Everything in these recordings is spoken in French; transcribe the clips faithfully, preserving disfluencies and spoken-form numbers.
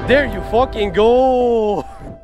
There you fucking go!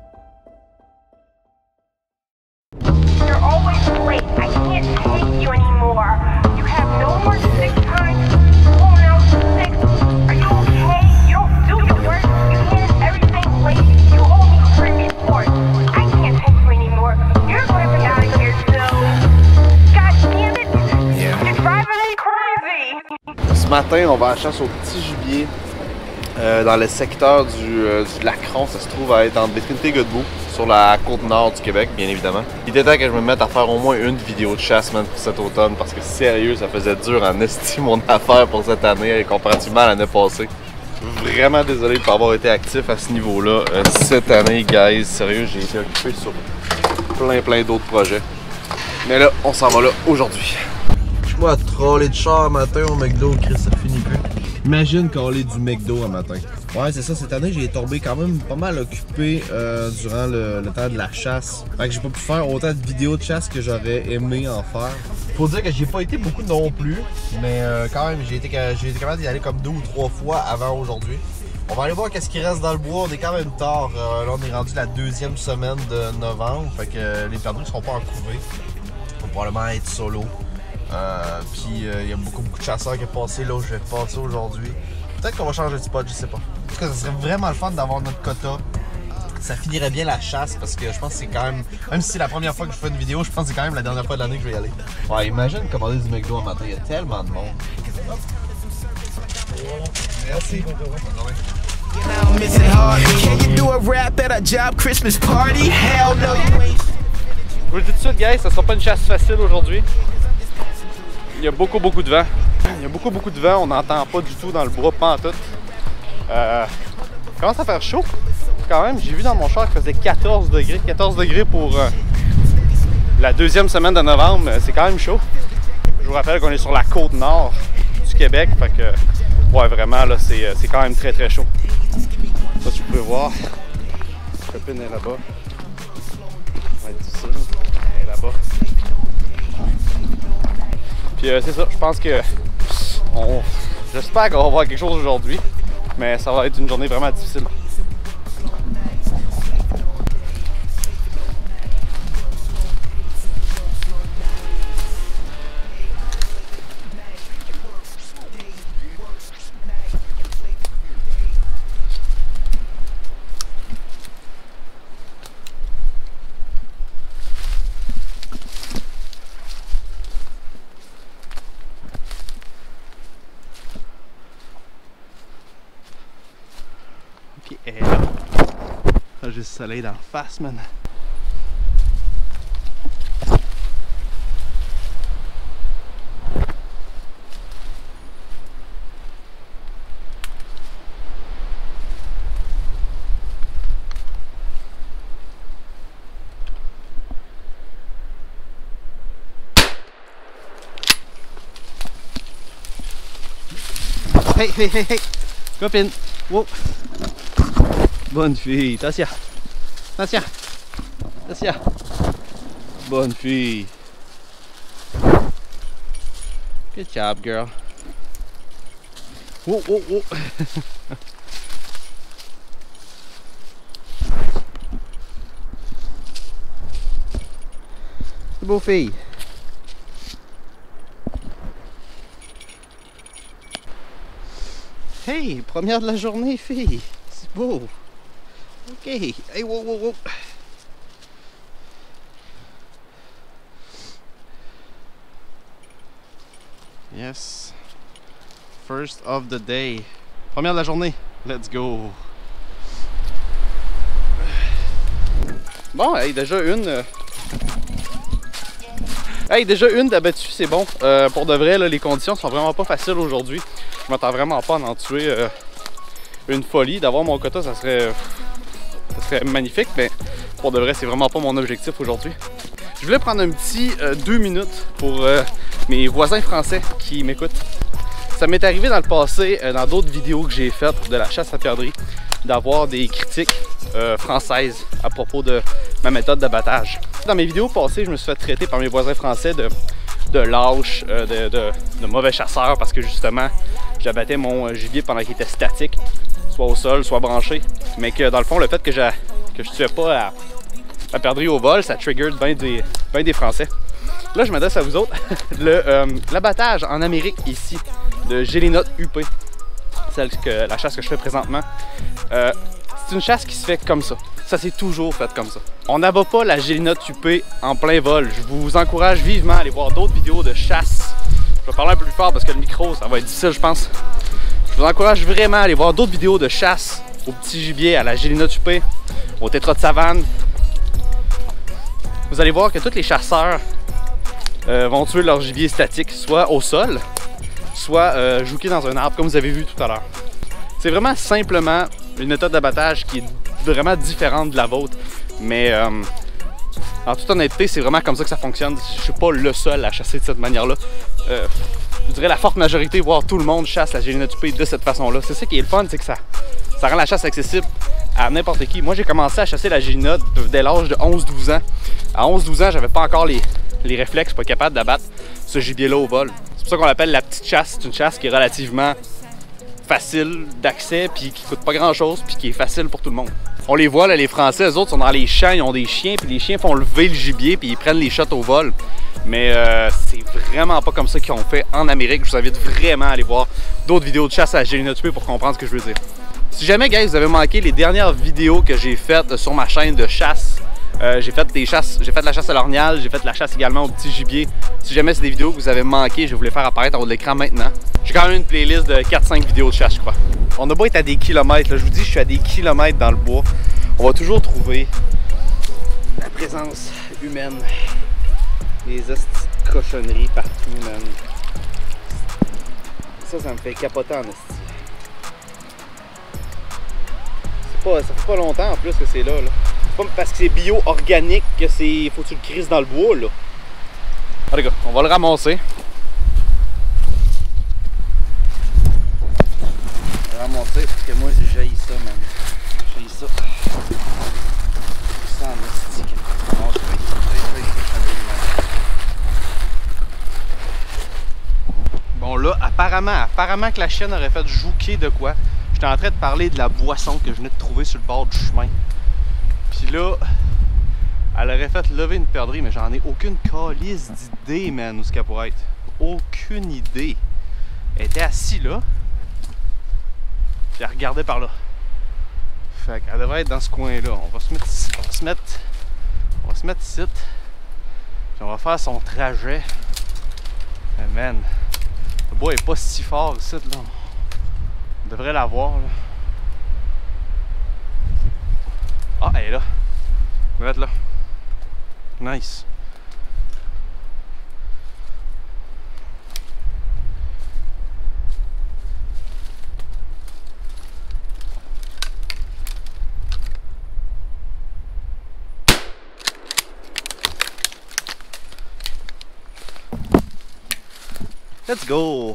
You're always late. I can't take you anymore. You have no more sick time. Oh no, sick. Are you okay? You don't do your work. You handed everything late. You owe me three reports. I can't take you anymore. You're going to be out of here soon. God damn it! Yeah. You're driving me crazy. Ce matin, on va à la chasse au petit gibier. Euh, dans le secteur du, euh, du Lacron, ça se trouve à être entre Bétrinité et Godbout, sur la côte nord du Québec, bien évidemment. Il était temps que je me mette à faire au moins une vidéo de chasse, man, pour cet automne, parce que sérieux, ça faisait dur en estime mon affaire pour cette année, comparativement à l'année passée. Vraiment désolé de ne pas avoir été actif à ce niveau-là. Euh, cette année, guys, sérieux, j'ai été occupé sur plein plein d'autres projets. Mais là, on s'en va là aujourd'hui. Je moi à troller de char matin au McDo, Chris, ça finit plus. Imagine caler du McDo un matin. Ouais, c'est ça, cette année, j'ai tombé quand même pas mal occupé euh, durant le, le temps de la chasse. Fait que j'ai pas pu faire autant de vidéos de chasse que j'aurais aimé en faire. Faut dire que j'ai pas été beaucoup non plus, mais euh, quand même, j'ai été, j'ai été capable d'y aller comme deux ou trois fois avant aujourd'hui. On va aller voir qu'est-ce qui reste dans le bois, on est quand même tard. Euh, là, on est rendu la deuxième semaine de novembre, fait que euh, les perdus ne seront pas en couvée. On va probablement être solo. Euh, puis il euh, y a beaucoup beaucoup de chasseurs qui sont passés là où je vais passer aujourd'hui. Peut-être qu'on va changer de spot, je sais pas. En tout cas, ça serait vraiment le fun d'avoir notre quota. Ça finirait bien la chasse parce que je pense que c'est quand même... Même si c'est la première fois que je fais une vidéo, je pense que c'est quand même la dernière fois de l'année que je vais y aller. Ouais, imagine commander du McDo un matin, il y a tellement de monde. Merci. Je vous le dis tout de suite, guys, ça sera pas une chasse facile aujourd'hui. Il y a beaucoup beaucoup de vent. Il y a beaucoup beaucoup de vent, on n'entend pas du tout dans le bois, pas en tout. Euh, il commence à faire chaud quand même. J'ai vu dans mon char qu'il faisait quatorze degrés. quatorze degrés pour euh, la deuxième semaine de novembre, c'est quand même chaud. Je vous rappelle qu'on est sur la côte nord du Québec, fait que ouais, vraiment là, c'est quand même très très chaud. Ça, tu peux voir. La copine est là-bas. Ça va être difficile. Elle est là-bas. Puis euh, c'est ça, je pense que on... j'espère qu'on va voir quelque chose aujourd'hui, mais ça va être une journée vraiment difficile. Et là, là j'ai le soleil dans la face, man. Hey, hey, hey, hey! Copine! Wow! Bonne fille, attention, attention, attention, bonne fille. Good job, girl. Whoa, whoa, whoa. C'est beau, fille. Hey, première de la journée, fille. C'est beau. Ok, hey, whoa, whoa, whoa. Yes. First of the day. Première de la journée. Let's go. Bon, hey, déjà une. Euh... Hey, déjà une d'abattu, c'est bon. Euh, pour de vrai, là, les conditions sont vraiment pas faciles aujourd'hui. Je m'attends vraiment pas à en tuer euh, une folie. D'avoir mon quota, ça serait... Ça serait magnifique, mais pour de vrai, c'est vraiment pas mon objectif aujourd'hui. Je voulais prendre un petit euh, deux minutes pour euh, mes voisins français qui m'écoutent. Ça m'est arrivé dans le passé, euh, dans d'autres vidéos que j'ai faites de la chasse à perdrix, d'avoir des critiques euh, françaises à propos de ma méthode d'abattage. Dans mes vidéos passées, je me suis fait traiter par mes voisins français de, de lâche, euh, de, de, de mauvais chasseur parce que justement, j'abattais mon gibier pendant qu'il était statique. soit au sol, soit branché. Mais que dans le fond, le fait que je que je tuais pas à, à perdrix au vol, ça triggered bien des, ben des Français. Là, je m'adresse à vous autres. Le, euh, l'abattage en Amérique ici de gélinote huppée, celle que, la chasse que je fais présentement, euh, c'est une chasse qui se fait comme ça. Ça s'est toujours fait comme ça. On n'abat pas la gélinote huppée en plein vol. Je vous encourage vivement à aller voir d'autres vidéos de chasse. Je vais parler un peu plus fort parce que le micro, ça va être difficile, je pense. Je vous encourage vraiment à aller voir d'autres vidéos de chasse au petit gibier, à la gélinote huppée, au tétras de savane. Vous allez voir que tous les chasseurs euh, vont tuer leur gibier statique, soit au sol, soit euh, jouqué dans un arbre, comme vous avez vu tout à l'heure. C'est vraiment simplement une méthode d'abattage qui est vraiment différente de la vôtre, mais euh, en toute honnêteté, c'est vraiment comme ça que ça fonctionne. Je suis pas le seul à chasser de cette manière-là. Euh, je dirais la forte majorité, voire tout le monde chasse la gélinote huppée de cette façon-là. C'est ça qui est le fun, c'est que ça, ça rend la chasse accessible à n'importe qui. Moi, j'ai commencé à chasser la gélinote dès l'âge de onze douze ans. À onze douze ans, j'avais pas encore les, les réflexes, pas capable d'abattre ce gibier-là au vol. C'est pour ça qu'on l'appelle la petite chasse. C'est une chasse qui est relativement facile d'accès, puis qui coûte pas grand-chose, puis qui est facile pour tout le monde. On les voit, là, les Français, eux autres sont dans les champs, ils ont des chiens, puis les chiens font lever le gibier, puis ils prennent les shots au vol. Mais euh, c'est vraiment pas comme ça qu'ils ont fait en Amérique. Je vous invite vraiment à aller voir d'autres vidéos de chasse à la gélinote huppée pour comprendre ce que je veux dire. Si jamais, guys, vous avez manqué les dernières vidéos que j'ai faites sur ma chaîne de chasse, euh, j'ai fait des chasses, j'ai fait de la chasse à l'orignal, j'ai fait de la chasse également au petit gibier. Si jamais c'est des vidéos que vous avez manquées, je vais vous les faire apparaître en haut de l'écran maintenant. J'ai quand même une playlist de quatre cinq vidéos de chasse, je crois. On a beau être à des kilomètres, là, je vous dis, je suis à des kilomètres dans le bois. On va toujours trouver la présence humaine. Les hosties de cochonneries partout, man. Ça, ça me fait capoter en esti. Pas, ça fait pas longtemps en plus que c'est là, là. C'est pas parce que c'est bio organique que c'est. Faut que tu le crises dans le bois là. Ah, les gars, on va le ramasser. On va le ramasser parce que moi j'haïs ça, man. J'haïs ça. Ça en esti. Bon là, apparemment, apparemment que la chienne aurait fait jouquer de quoi. J'étais en train de parler de la boisson que je venais de trouver sur le bord du chemin. Puis là, elle aurait fait lever une perdrix, mais j'en ai aucune calisse d'idée, man, où ce qu'elle pourrait être. Aucune idée. Elle était assise là. Puis elle regardait par là. Fait qu'elle devrait être dans ce coin-là. On va se mettre ici. On va se mettre. On va se mettre ici. Puis on va faire son trajet. Mais man, le bois est pas si fort ici, là. On devrait la voir, là. Ah, elle est là. Je vais mettre là. Nice. Let's go.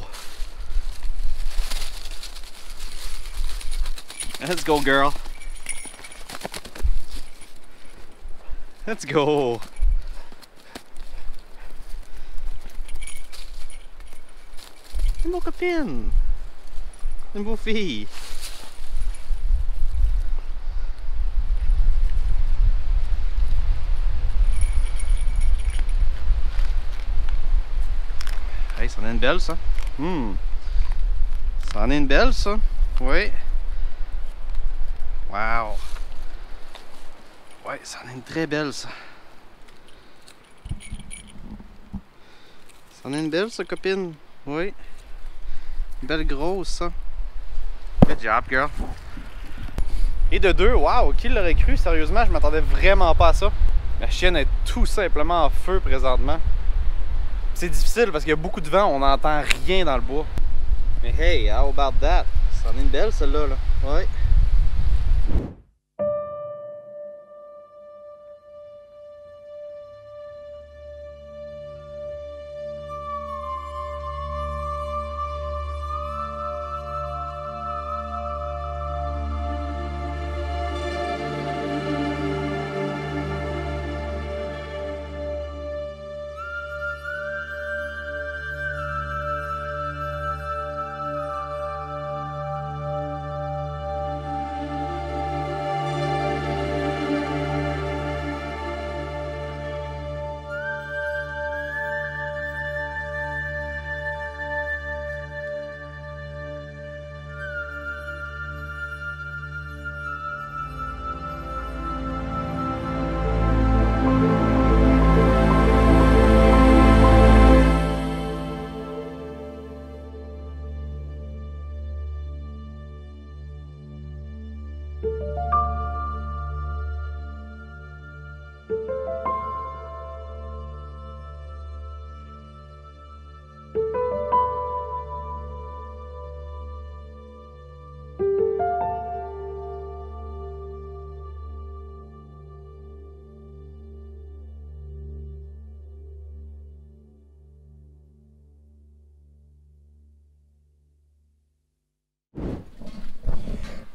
Let's go, girl. Let's go. Une bonne copine. Une beau fille. Hey, ça en est une belle, ça. Hmm. Ça en est une belle, ça. Oui. Wow! Ouais, ça en est une très belle, ça. Ça en est une belle, ça, copine. Oui. Une belle grosse, ça. Good job, girl. Et de deux, wow! Qui l'aurait cru? Sérieusement, je m'attendais vraiment pas à ça. La chienne est tout simplement en feu présentement. C'est difficile parce qu'il y a beaucoup de vent, on n'entend rien dans le bois. Mais hey, how about that? Ça en est une belle, celle-là, là. Ouais.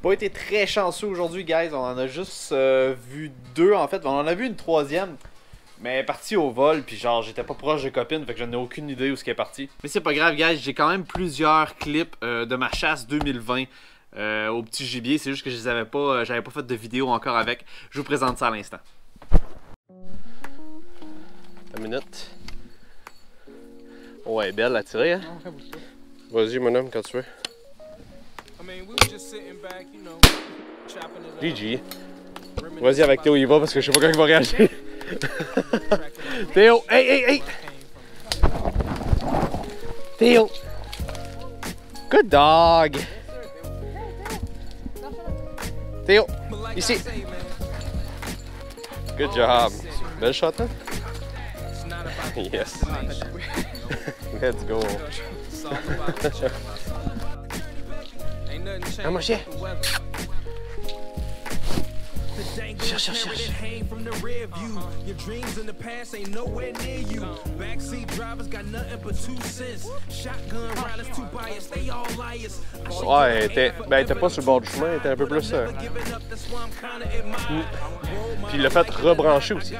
Pas été très chanceux aujourd'hui, guys. On en a juste euh, vu deux en fait. On en a vu une troisième. Mais elle est partie au vol, puis genre j'étais pas proche de copine, fait que je n'ai aucune idée où ce qu'elle est partie. Mais c'est pas grave, guys, j'ai quand même plusieurs clips euh, de ma chasse deux mille vingt euh, au petit gibier. C'est juste que je les avais pas, euh, j'avais pas fait de vidéo encore avec. Je vous présente ça à l'instant. Une minute. Ouais, elle est belle à tirer, hein? Vas-y, mon homme, quand tu veux. G G. Vas-y avec Théo, il va parce que je sais pas quand il va réagir. Théo, hey, hey, hey! Théo! Good dog! Théo, ici! Good job! Belle shot, hein? Yes! Let's go! Ah, mon chien! Cherche, cherche, cherche. Ouais, t'es ben, pas sur le bord du chemin, elle était un peu plus. Euh... Puis il l'a fait rebrancher aussi.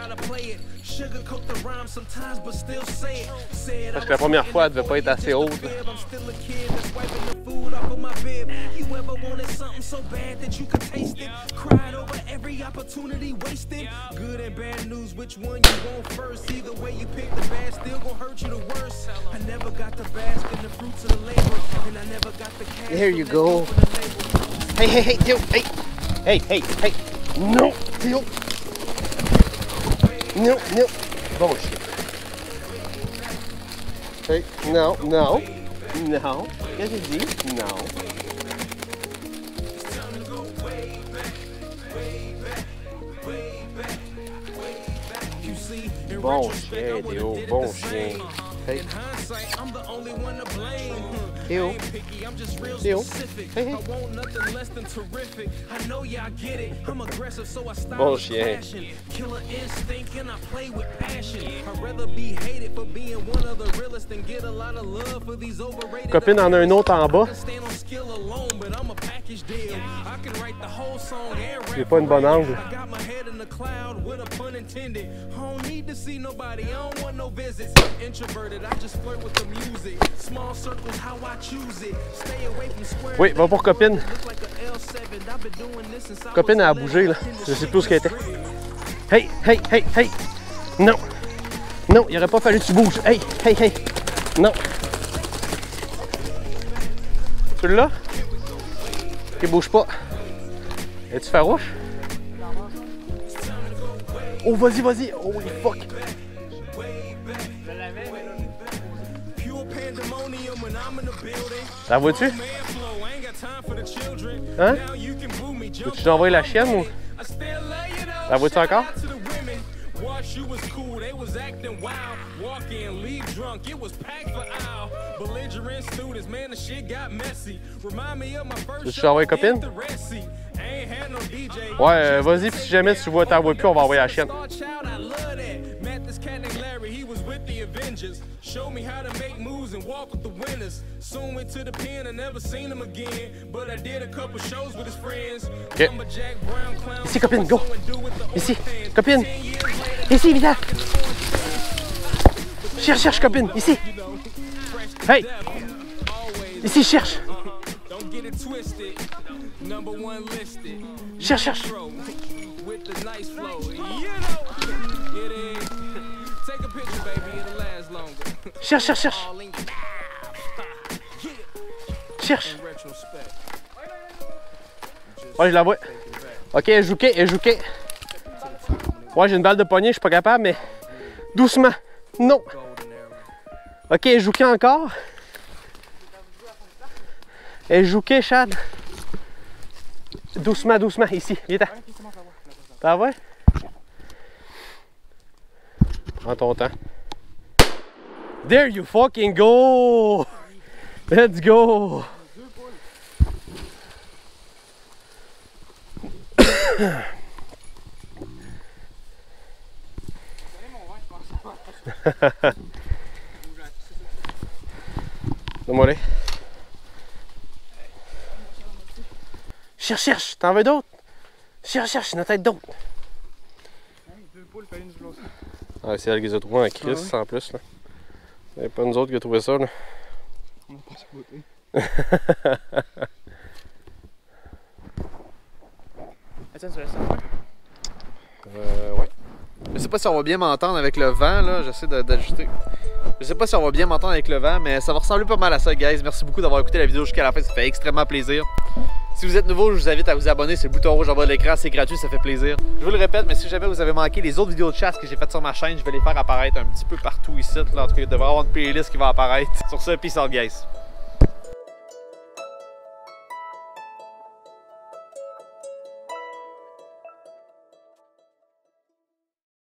Parce que la première fois, elle devait pas être assez haute. Opportunity wasted. Good and bad news, which one you want first? Either way you pick, the bad still gonna hurt you the worst. I never got to bask in the fruits of the labor, and I never got the cash. There you go. Hey, hey, hey, Théo, hey, hey, hey, hey. No, Théo. No, no. Bon chien. Hey, no, no, no. Qu'est-ce que tu dis? No. Bon chien, Théo, bon chien. Hey. Théo. Théo. Hey, hey. Bon chien. Copine en a un autre en bas. C'est pas une bonne angle. Oui, va pour copine. Copine a bougé là. Je sais plus où ce qu'elle était. Hey, hey, hey, hey. Non. Non, il aurait pas fallu que tu bouges. Hey, hey, hey. Non. Celui-là? Il bouge pas. Es-tu farouche? Oh, vas-y, vas-y. Oh, fuck. La vois-tu? Hein? Veux-tu t'envoyer la chienne ou? La vois-tu encore? Veux-tu t'envoyer copine? Ouais, euh, vas-y, puis si jamais tu vois, t'en vois plus, on va envoyer la chienne. Ok. Ici, copine, go! Ici, copine! Ici, vite! Cherche, cherche, copine! Ici! Hey! Ici, cherche! Cherche, cherche! Cherche, cherche, cherche! Cherche! Ouais, je la vois. Ok, elle joue elle joue. Ouais, j'ai une balle de poignet, je suis pas capable, mais doucement. Non. Ok, elle joue encore. Elle joue Chad. Doucement, doucement, ici. Viens. T'as vu? Prends ton temps. There you fucking go! Let's go! Donne-moi les. Cherche, cherche, t'en veux d'autres? Cherche, cherche, il y en a peut-être d'autres. Deux poules, pas une chose. Ah, c'est elle qui les a trouvés en crise, ah, ouais. En plus. Là. C'est pas nous autres qui a trouvé ça. Là. On a passé à côté. Attends, tu restes en Euh, ouais. Je sais pas si on va bien m'entendre avec le vent, là. J'essaie d'ajuster. Je sais pas si on va bien m'entendre avec le vent, mais ça va ressembler pas mal à ça, guys. Merci beaucoup d'avoir écouté la vidéo jusqu'à la fin, ça fait extrêmement plaisir. Si vous êtes nouveau, je vous invite à vous abonner, c'est le bouton rouge en bas de l'écran, c'est gratuit, ça fait plaisir. Je vous le répète, mais si jamais vous avez manqué les autres vidéos de chasse que j'ai faites sur ma chaîne, je vais les faire apparaître un petit peu partout ici. Là. En tout cas, il devrait y avoir une playlist qui va apparaître. Sur ce, peace out, guys.